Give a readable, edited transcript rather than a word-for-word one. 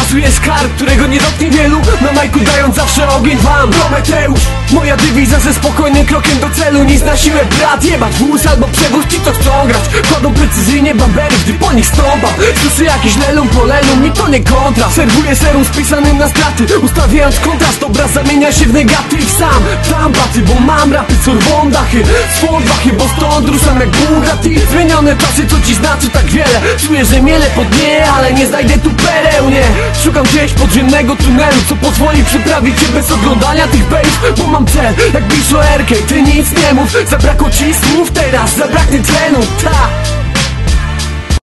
Pokazuję skarb, którego nie dotknie wielu, na majku dając zawsze ogień wam. Prometeusz, moja dywiza ze spokojnym krokiem do celu. Nic na siłę brat, jebać wóz albo przewóz. Ci to chcą grać, kładą precyzyjnie bambery, gdy po nich stąpam. Słyszę jakiś lelum po lelum, mi to nie kontra. Serwuję serum spisanym na straty, ustawiając kontrast. Obraz zamienia się w negatyw. Sam tam baty, bo mam rapy, co rwą dachy. Swą dwachy, bo stąd ruszam jak Bugatti. Zmienione czasy, co ci znaczy tak wiele. Czuję, że miele pod nie, ale nie znajdę tu pereł, nie. Szukam gdzieś podziemnego tunelu, co pozwoli przeprawić cię bez oglądania tych bejt. Bo mam cel, jak Bisho RK, ty nic nie mów. Zabrakło ci słów teraz, zabraknie tlenu, ta.